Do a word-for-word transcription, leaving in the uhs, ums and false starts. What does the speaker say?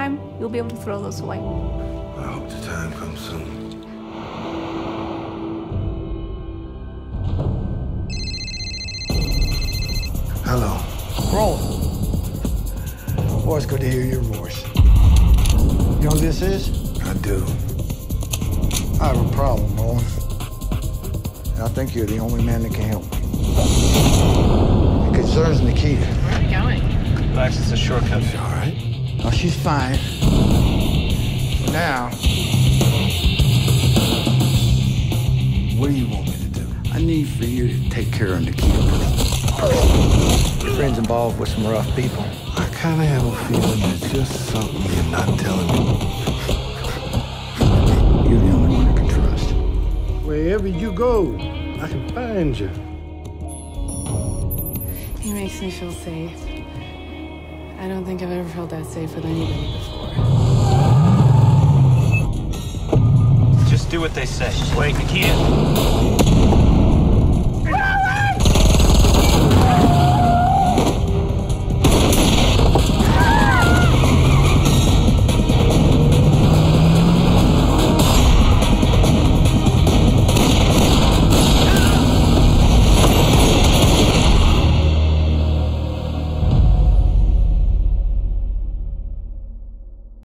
time, you'll be able to throw those away. I hope the time comes soon. Hello. Roland. Boy, it's good to hear your voice. You know who this is? I do. I have a problem, Roland. And I think you're the only man that can help me. It concerns Nikita. Where are we going? Relax, it's a shortcut. She all right? No, she's fine. For now. What do you want me to do? I need for you to take care of Nikita personally. Your friend's involved with some rough people. I kind of have a feeling there's just something you're not telling me. You're the only one I can trust. Wherever you go, I can find you. He makes me feel safe. I don't think I've ever felt that safe with anybody before. Just do what they say. Wait, Nikita.